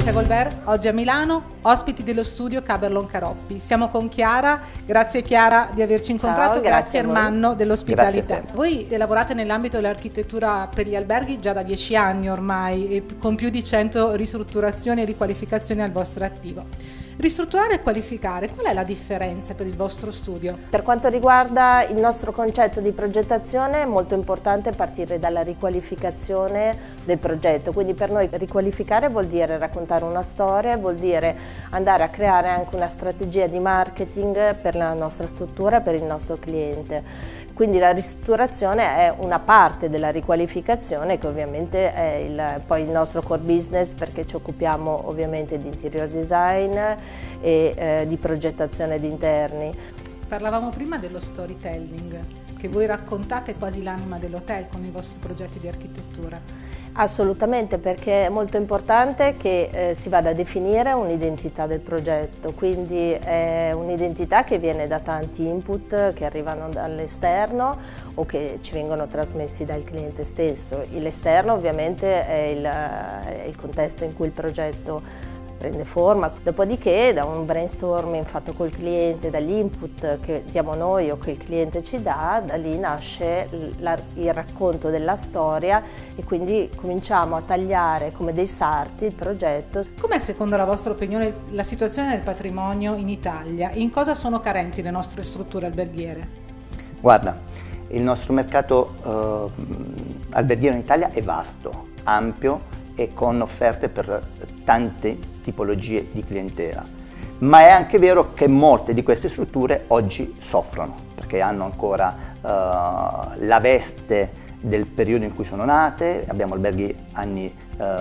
Volver, oggi a Milano, ospiti dello studio Caberlon Caroppi. Siamo con Chiara, grazie Chiara di averci incontrato, grazie Ermanno dell'ospitalità. Voi lavorate nell'ambito dell'architettura per gli alberghi già da 10 anni ormai, e con più di 100 ristrutturazioni e riqualificazioni al vostro attivo. Ristrutturare e qualificare, qual è la differenza per il vostro studio? Per quanto riguarda il nostro concetto di progettazione è molto importante partire dalla riqualificazione del progetto, quindi per noi riqualificare vuol dire raccontare una storia, vuol dire andare a creare anche una strategia di marketing per la nostra struttura, per il nostro cliente. Quindi la ristrutturazione è una parte della riqualificazione che ovviamente è poi il nostro core business, perché ci occupiamo ovviamente di interior design e di progettazione di interni. Parlavamo prima dello storytelling, che voi raccontate quasi l'anima dell'hotel con i vostri progetti di architettura. Assolutamente, perché è molto importante che si vada a definire un'identità del progetto, quindi è un'identità che viene da tanti input che arrivano dall'esterno o che ci vengono trasmessi dal cliente stesso. L'esterno ovviamente è il contesto in cui il progetto prende forma, dopodiché da un brainstorming fatto col cliente, dagli input che diamo noi o che il cliente ci dà, da lì nasce il racconto della storia e quindi cominciamo a tagliare come dei sarti il progetto. Com'è secondo la vostra opinione la situazione del patrimonio in Italia? In cosa sono carenti le nostre strutture alberghiere? Guarda, il nostro mercato alberghiero in Italia è vasto, ampio e con offerte per tante tipologie di clientela, ma è anche vero che molte di queste strutture oggi soffrono perché hanno ancora la veste del periodo in cui sono nate. Abbiamo alberghi anni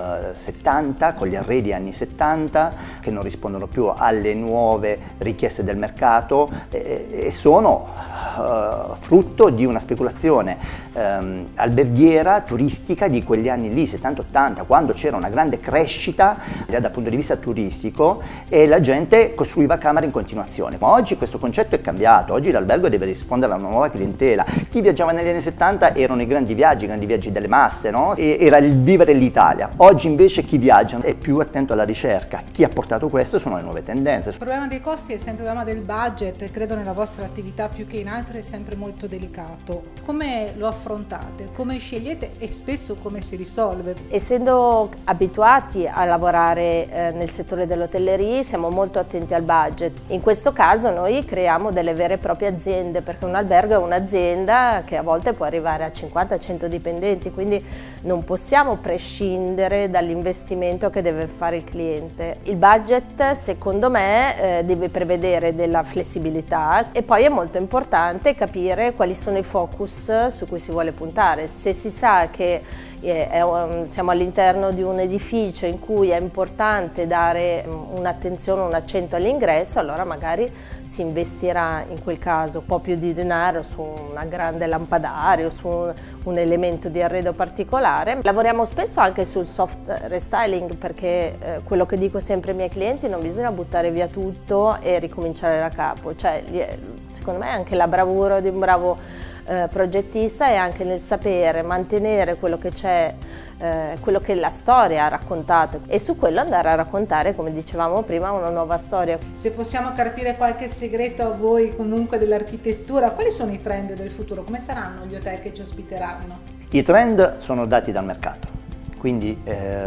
70 con gli arredi anni 70 che non rispondono più alle nuove richieste del mercato e sono frutto di una speculazione alberghiera turistica di quegli anni lì, 70-80, quando c'era una grande crescita dal punto di vista turistico e la gente costruiva camere in continuazione. Ma oggi questo concetto è cambiato, oggi l'albergo deve rispondere a una nuova clientela. Chi viaggiava negli anni 70 erano i grandi viaggi delle masse, no? Era il vivere l'Italia. Oggi invece chi viaggia è più attento alla ricerca. Chi ha portato questo sono le nuove tendenze. Il problema dei costi è sempre il problema del budget, credo nella vostra attività più che in altre è sempre molto delicato. Come lo affrontate? Come scegliete e spesso come si risolve? Essendo abituati a lavorare nel settore dell'hotellerie siamo molto attenti al budget. In questo caso noi creiamo delle vere e proprie aziende, perché un albergo è un'azienda che a volte può arrivare a 50-100 dipendenti, quindi non possiamo prescindere dall'investimento che deve fare il cliente. Il budget secondo me deve prevedere della flessibilità e poi è molto importante capire quali sono i focus su cui si vuole puntare. Se si sa che siamo all'interno di un edificio in cui è importante dare un'attenzione, un accento all'ingresso, allora magari si investirà in quel caso un po' più di denaro su una grande lampadario, su un elemento di arredo particolare. Lavoriamo spesso anche sul soft restyling, perché quello che dico sempre ai miei clienti: non bisogna buttare via tutto e ricominciare da capo. Cioè, secondo me anche la bravura di un bravo progettista è anche nel sapere mantenere quello che c'è, quello che la storia ha raccontato, e su quello andare a raccontare, come dicevamo prima, una nuova storia. Se possiamo capire qualche segreto a voi comunque dell'architettura, quali sono i trend del futuro? Come saranno gli hotel che ci ospiteranno? I trend sono dati dal mercato, quindi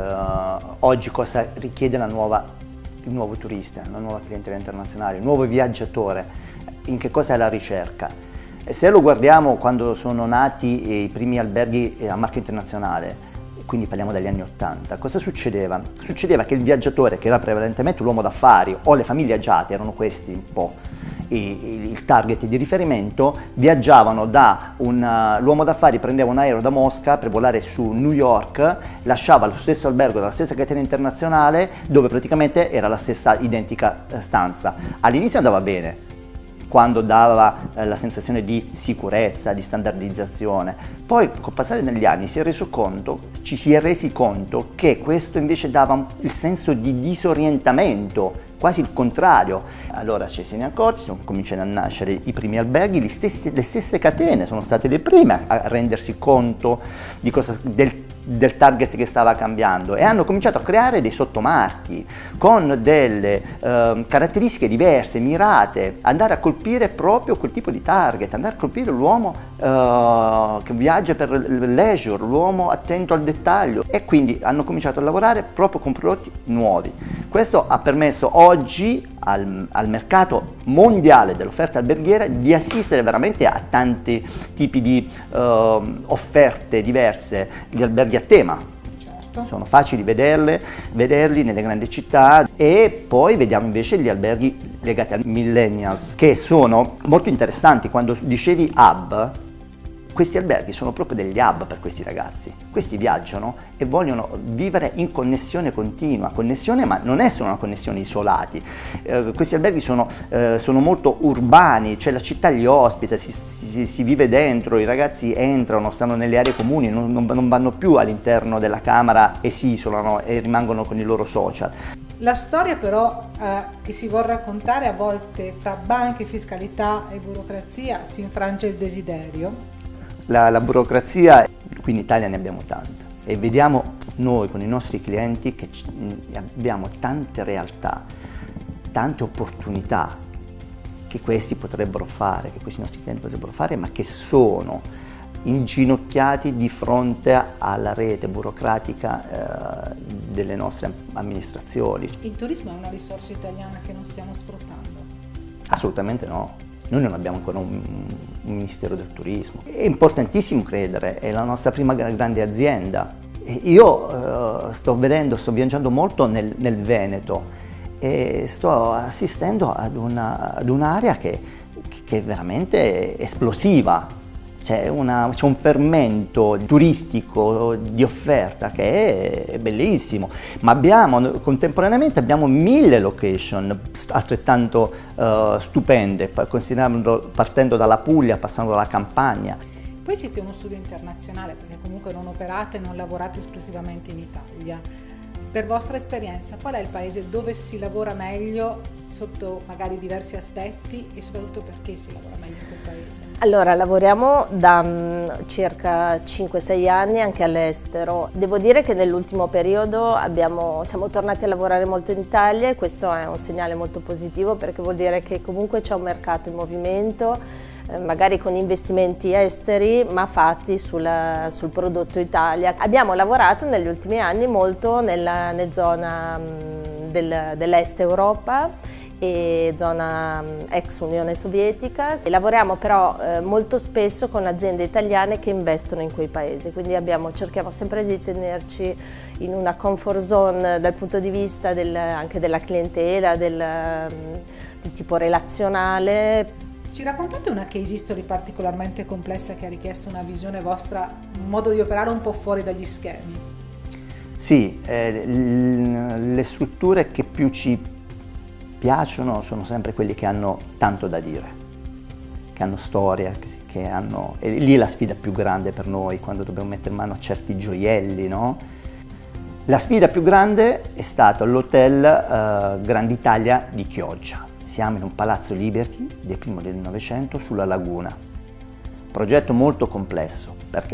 oggi cosa richiede il nuovo turista, la nuova clientela internazionale, il nuovo viaggiatore, in che cosa è la ricerca? Se lo guardiamo quando sono nati i primi alberghi a marchio internazionale, quindi parliamo dagli anni 80, cosa succedeva? Succedeva che il viaggiatore, che era prevalentemente l'uomo d'affari o le famiglie agiate, erano questi un po' il target di riferimento, viaggiavano l'uomo d'affari prendeva un aereo da Mosca per volare su New York, lasciava lo stesso albergo della stessa catena internazionale dove praticamente era la stessa identica stanza. All'inizio andava bene, quando dava la sensazione di sicurezza, di standardizzazione. Poi col passare degli anni ci si è resi conto che questo invece dava il senso di disorientamento, quasi il contrario. Allora ci se ne accorti, sono cominciati a nascere i primi alberghi, le stesse catene sono state le prime a rendersi conto del del target che stava cambiando, e hanno cominciato a creare dei sottomarchi con delle caratteristiche diverse, mirate, andare a colpire proprio quel tipo di target, andare a colpire l'uomo che viaggia per il leisure, l'uomo attento al dettaglio, e quindi hanno cominciato a lavorare proprio con prodotti nuovi. Questo ha permesso oggi al mercato mondiale dell'offerta alberghiera di assistere veramente a tanti tipi di offerte diverse. Gli alberghi a tema, certo, sono facili vederli nelle grandi città, e poi vediamo invece gli alberghi legati ai millennials, che sono molto interessanti. Quando dicevi hub, questi alberghi sono proprio degli hub per questi ragazzi. Questi viaggiano e vogliono vivere in connessione continua, ma non è solo una connessione isolati. Questi alberghi sono molto urbani, cioè la città li ospita, si vive dentro, i ragazzi entrano, stanno nelle aree comuni, non vanno più all'interno della camera e si isolano e rimangono con i loro social. La storia però che si vuol raccontare, a volte fra banche, fiscalità e burocrazia si infrange il desiderio. La burocrazia, qui in Italia ne abbiamo tanta, e vediamo noi con i nostri clienti che abbiamo tante realtà, tante opportunità che questi potrebbero fare, che questi nostri clienti potrebbero fare, ma che sono inginocchiati di fronte alla rete burocratica delle nostre amministrazioni. Il turismo è una risorsa italiana che non stiamo sfruttando? Assolutamente no. Noi non abbiamo ancora un Ministero del Turismo. È importantissimo credere, è la nostra prima grande azienda. Io sto viaggiando molto nel Veneto e sto assistendo ad un'area che è veramente esplosiva. C'è un fermento turistico di offerta che è bellissimo, ma contemporaneamente abbiamo 1000 location altrettanto stupende, partendo dalla Puglia, passando dalla Campania. Voi siete uno studio internazionale, perché comunque non operate e non lavorate esclusivamente in Italia. Per vostra esperienza, qual è il paese dove si lavora meglio sotto magari diversi aspetti, e soprattutto perché si lavora meglio in quel paese? Allora, lavoriamo da circa 5-6 anni anche all'estero. Devo dire che nell'ultimo periodo siamo tornati a lavorare molto in Italia, e questo è un segnale molto positivo, perché vuol dire che comunque c'è un mercato in movimento, magari con investimenti esteri ma fatti sul prodotto Italia. Abbiamo lavorato negli ultimi anni molto nella zona dell'est Europa e zona ex Unione Sovietica, e lavoriamo però molto spesso con aziende italiane che investono in quei paesi, quindi cerchiamo sempre di tenerci in una comfort zone dal punto di vista anche della clientela, di tipo relazionale. Ci raccontate una case history particolarmente complessa che ha richiesto una visione vostra, un modo di operare un po' fuori dagli schemi? Sì, le strutture che più ci piacciono sono sempre quelle che hanno tanto da dire, che hanno storia, e lì è la sfida più grande per noi, quando dobbiamo mettere mano a certi gioielli, no? La sfida più grande è stata l'Hotel Grand Italia di Chioggia. Siamo in un palazzo Liberty del primo del Novecento sulla laguna. Progetto molto complesso,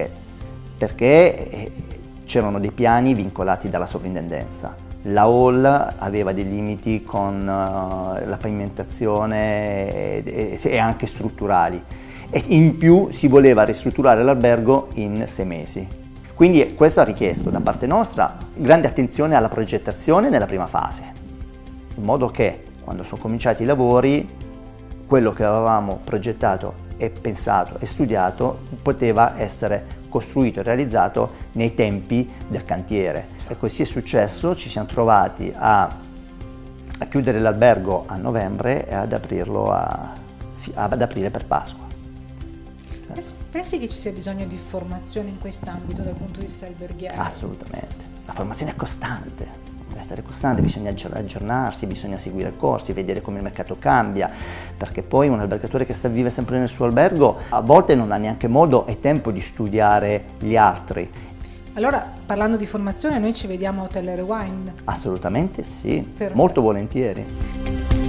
perché c'erano dei piani vincolati dalla sovrintendenza. La hall aveva dei limiti con la pavimentazione e anche strutturali, e in più si voleva ristrutturare l'albergo in 6 mesi. Quindi questo ha richiesto da parte nostra grande attenzione alla progettazione nella prima fase, in modo che quando sono cominciati i lavori, quello che avevamo progettato e pensato e studiato poteva essere costruito e realizzato nei tempi del cantiere. E così è successo, ci siamo trovati a chiudere l'albergo a novembre e ad aprirlo ad aprile per Pasqua. Pensi che ci sia bisogno di formazione in quest'ambito dal punto di vista alberghiero? Assolutamente, la formazione è costante. Deve essere costante, bisogna aggiornarsi, bisogna seguire corsi, vedere come il mercato cambia, perché poi un albergatore che vive sempre nel suo albergo a volte non ha neanche modo e tempo di studiare gli altri. Allora, parlando di formazione, noi ci vediamo a Hotel Rewind? Assolutamente sì, molto volentieri.